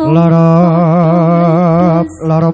lorop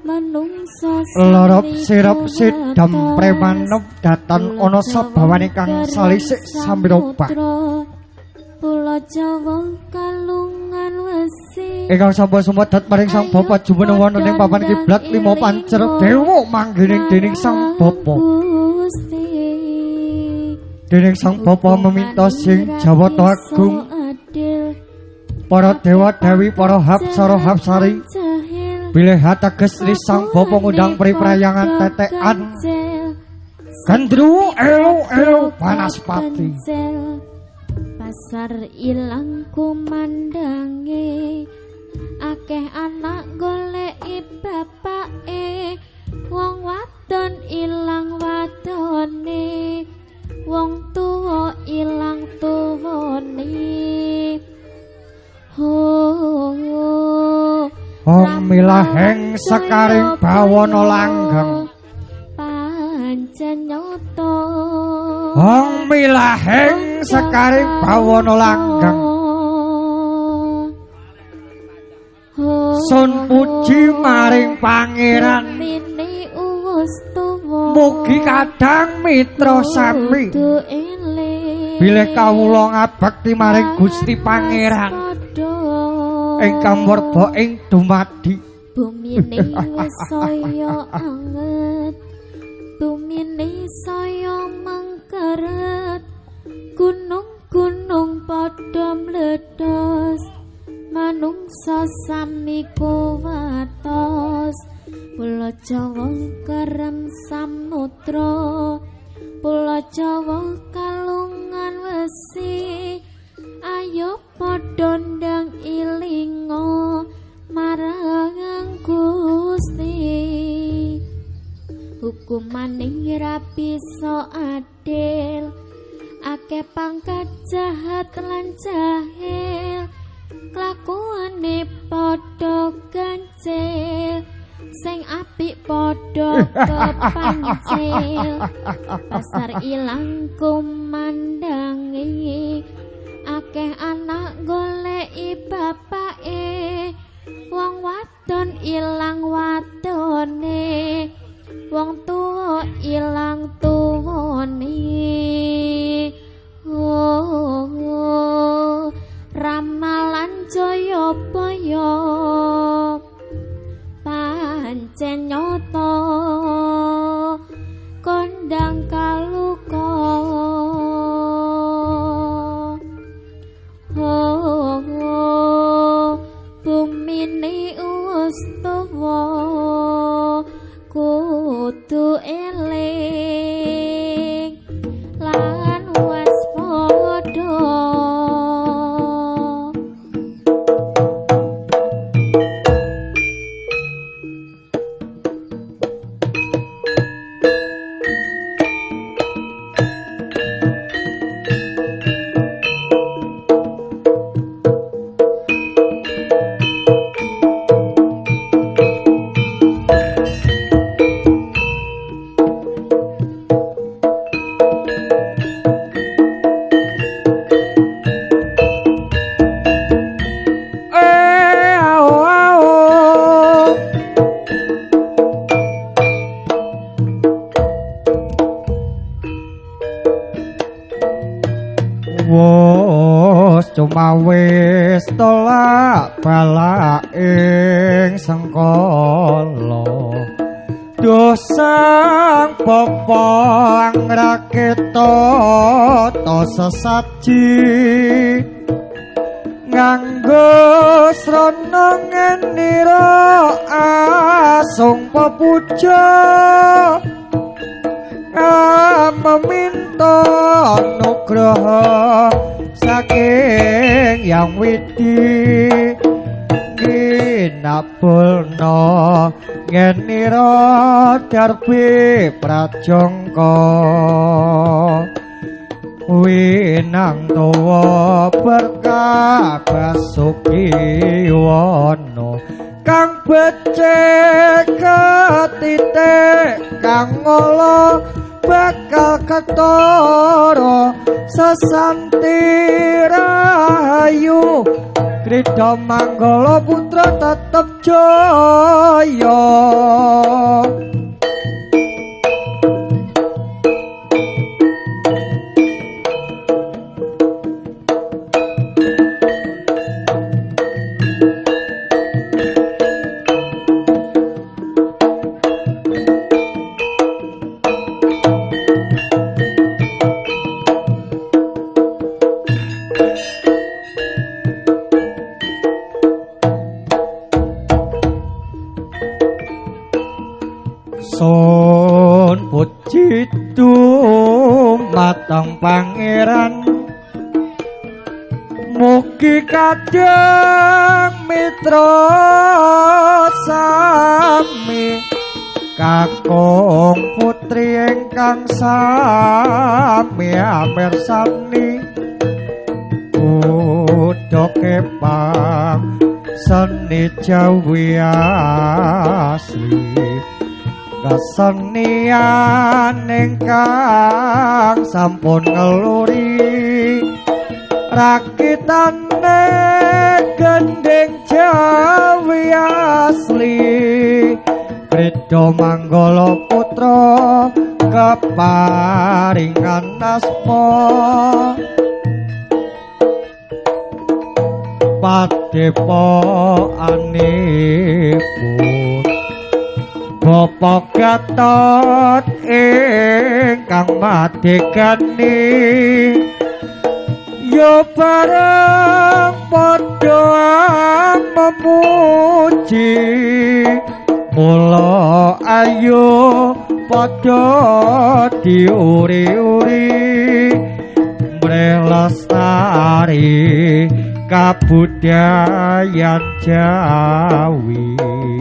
lorop sirap sidam premanep datan ana sabawani kang salisik samiroba Pulau Jawa kalungan wesi ingkang sampun sumedat maring Sang Bapa jumeneng wonten ing papan kiblat lima pancer dewa manggiring dening Sang Bapa dening Sang Bapa meminta sing Jawata Agung para dewa dewi para hapsara hapsari bilih ateges li Sang Bapa ngundang priprayangan tetekan gandru elu Banaspati pasar ilang kumandange akeh anak goleki bapake wong wadon ilang wadone wong tuwa ilang tuwane milaheng sekaring bawana langgeng pancen nyoto milaheng sekaring bawana langgeng sun puji maring pangeran mugi kadang mitra sami bilih kawula ngabekti maring Gusti Pangeran ingkang warba ing dumadi bumine wis saya anget bumine saya mengkeret gunung-gunung padha mledos manungsa sami kuwatos Pulau Jawa kerem samudra Pulau Jawa kalungan wesi ayo padha ndang ilinga marang Gusti hukumane ora bisa adil akeh pangkat jahat lan jahil kelakuane padha gancil sing apik padha kepancil pasar ilang kumandange akeh anak goleki bapake wong wadon ilang wadone wong tuwa ilang tuwane ramalan Jayabaya pancen nyata kondang kaluka bumine ustuwa kudu eling lan waspada wis tolak balak ing sengkala dosang bapa angraketa to sesaji nganggo srana ngenira asung pepuja meminta nugraha saking yang widi ginapulna ngenira darbe prajangka winang dawa berkah basuki wana kang becik ketitik kang ngolah bakal ketara sesanti rahayu Krida Manggala putra tetep jaya Sun puji dumateng pangeran mugi kadang mitra sami kakung putri ingkang sami amirsani kudu kepang seni Jawi asli kasenian ingkang sampun ngeluri rakitane gending Jawi asli Krida Manggala putra keparingan asma padepokanipun Bapa Gatot ingkang madegani ya bareng padha memuji mula ayo padha diuri-uri mrelestari kabudayan Jawi.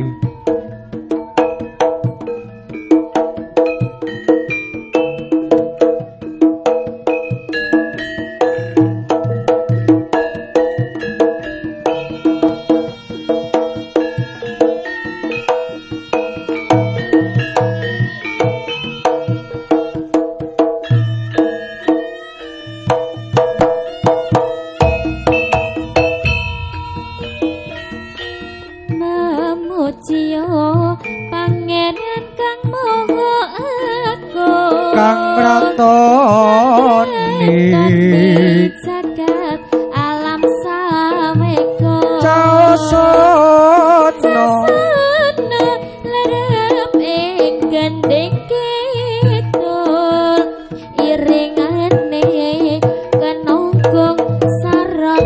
Kang Pratoni jagat alam saweka Caosana lerep ing gending kidul iringane kenongkong sarang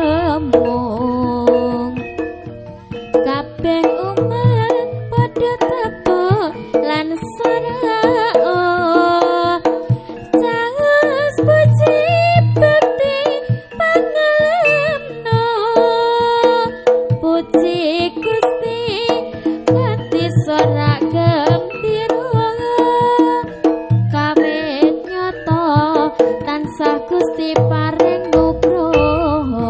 demung kabeh umat padha tepuk lan sarao Gusti paring nugroho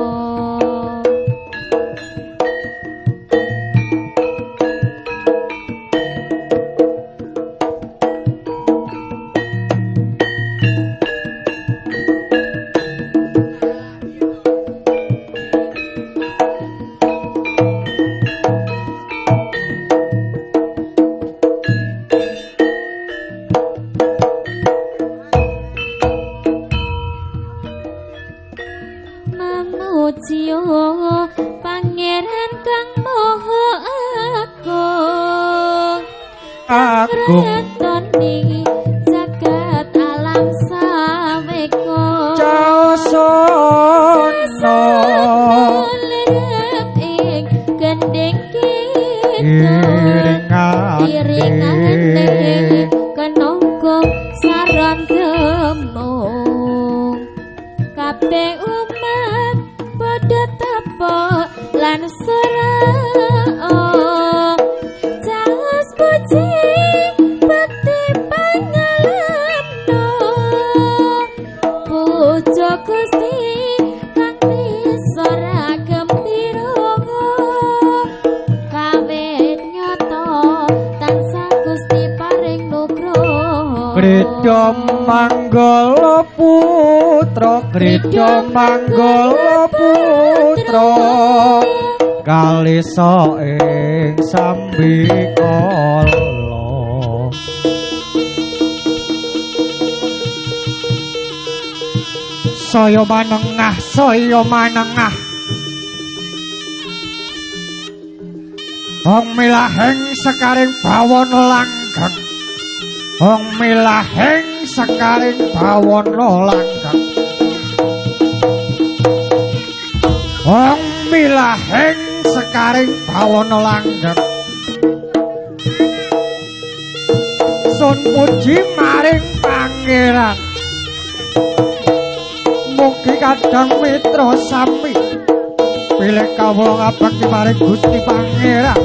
Mamujiyo pangeran kang moho agung Ratoni jagat alam saweka Caosana lerep ing gending kidul iringane kenongkong saron demung kabeh umat padha tepuk lan sarao caos puji bekti pangalemno puja Gusti kang bisa ragem pirogo kawit nyata tansah Gusti paring nugroho Krida Manggala putra Krida Manggala putra kalisa ing Sambikala saya manengah wong milahing sekaring bawana langgang wong milahing sekaring bawana langgang wong milahing sekaring bawana langgang sun puji maring pangeran mugi kadang mitra sami pilih kawula ngabekti maring Gusti Pangeran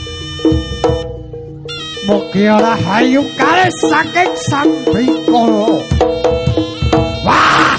mugi ora hayu kalih saking Sambikala was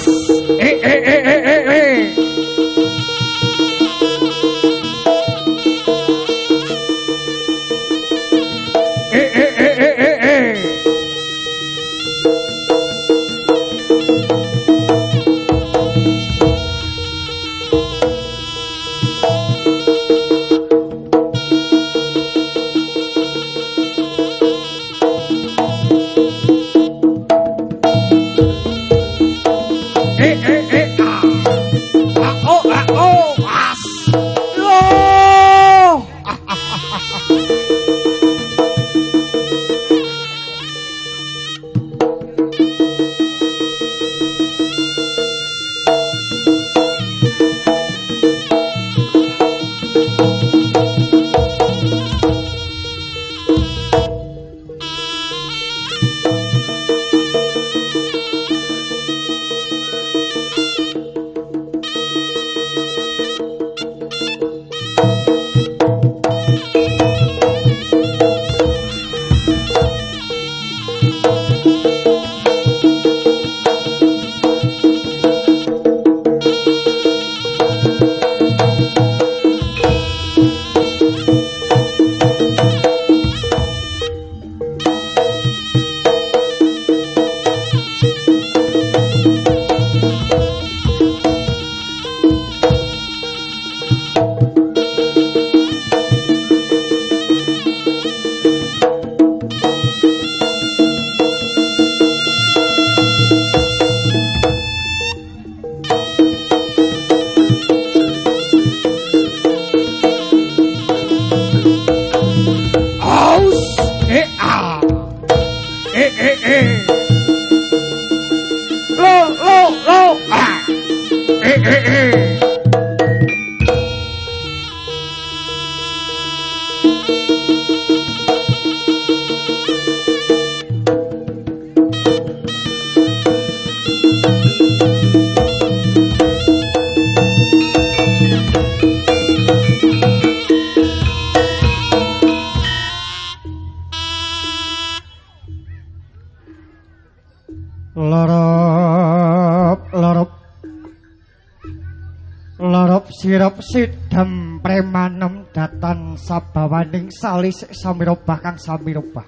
lorop sirop sidhem premanem datan sabawaning salis samirobah kang samirobah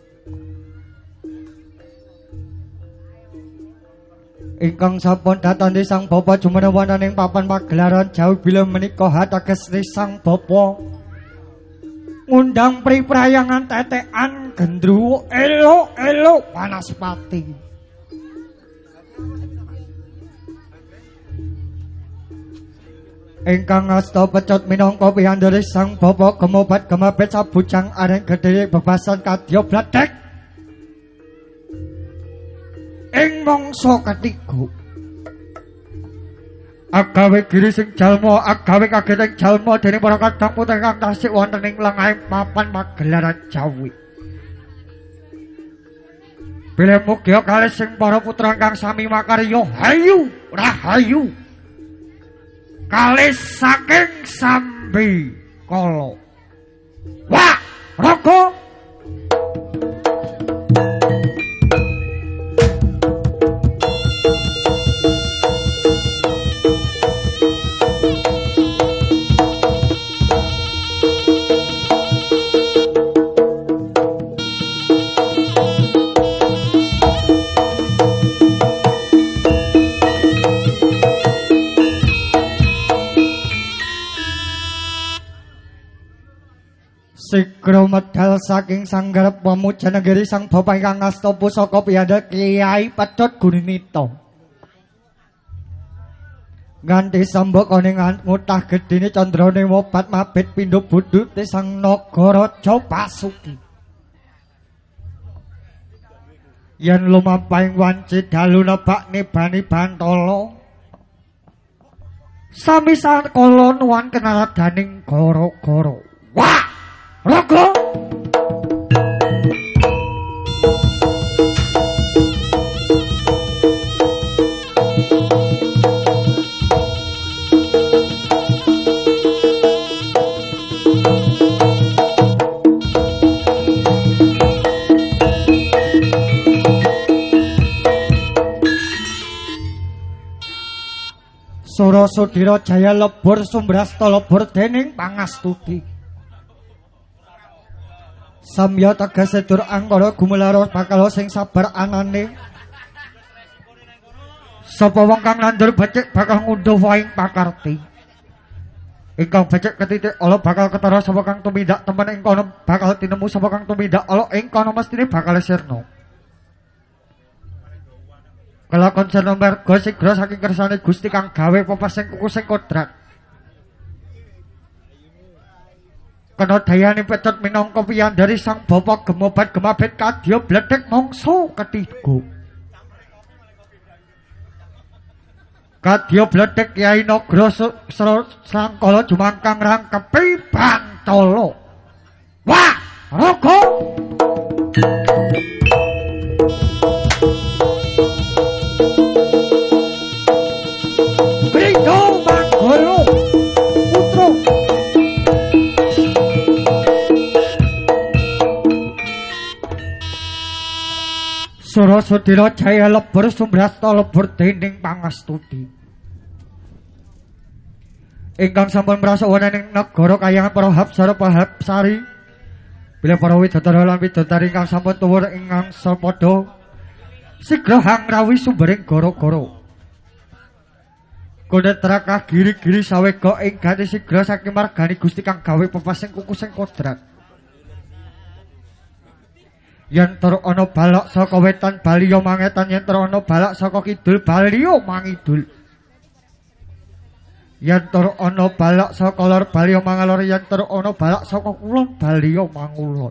ingkang sampun datan di sang bapa jumeneng ing papan pagelaran jauh bila menika hatages di sang bapa ngundang priprayangan tetekan gendruwo elok Wanaspati. Ingkang asta pecut minangka piyandere sang bapa gemobat gemabet sabujang areng gedhe bebasan kadya bledhek ing mangsa ketiga agawe giri sing jalma agawe kageteng jalma dening para kadang putih kang tasik wonten ing lengahing papan pagelaran Jawi. Bilih mugia kalih sing para putra kang sami makarya hayu rahayu kalih saking Sambikala. Wah, raga Sikro medal saking sang garep Pamujanegiri sang bapa ingkang ngasta pusaka piyada Kyai Pecut Gunito. Nganti sambakane ngutah gedine candrane wobat mabit pindho budute sang Nagaraja Pasuki. Yen lumampahing wanci dalu nebak nibani Bantala. Sami sakala nuwun kenaradaning gara-gara. Wah! Raga! Sura Sudira Jaya lebur Sumbrasta lebur dening Pangastuti. Samya tegese dur angkara gumelaros bakal sing sabar anane. Sapa wong kang nandur becik bakal ngunduh waing pakarti. Ingkang becik ketitik ala bakal ketara sapa kang tumindak temen ing kono bakal tinemu sapa kang tumindak ala ing kono mestine bakal sirna. Kelakon sirna merga sigra saking kersane Gusti kang gawe pepesing kukusing kodrat. Kena dayane Pecut minangka piyandari sang bapa gemobat gemabit kadya bledhek mangsa ketiga. Kadya bledhek Kyai Nagra Sangkala jumangkang rangkepi Bantala. Wah, raga! Kriya Manggala putra Sura Sudira Jaya lebur Sumbrasta lebur dening Pangastuti. Ingkang sampun prasa wonten ing negara kayangan para Hapsara Hapsari. Bila para widodara lan widodari ingkang sampun tuwur ingkang sapada sigra hangrawi sumbering gara-gara. Kunetraka giri-giri sawega ing gati sigra saking margani Gusti kang gawe pepasing kukusing kodrat. Yen tur ana balak saka wetan Baliya mangetan, yen tur ana balak saka kidul Baliya mangidul. Yen tur ana balak saka lor Baliya mangalor, yen tur ana balak saka kulon Baliya mangulon.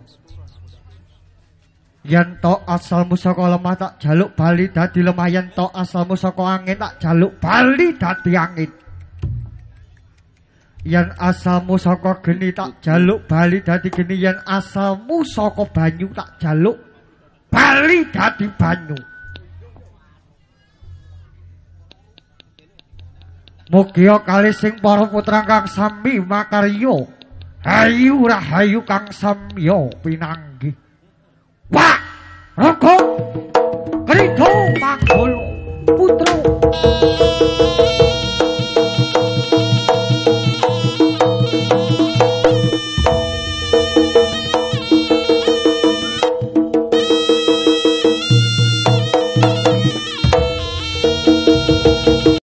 Yen to asalmu saka lemah tak jaluk bali dadi lemah, yen to asalmu saka angin tak jaluk bali dadi angin. Yen asalmu saka geni tak jaluk bali dadi geni, yen asalmu saka banyu tak jaluk bali dadi banyu. Mugia kali sing para putra kang sami makarya, hayu rahayu kang samya pinanggih. Wah, raga! Krida Manggala putra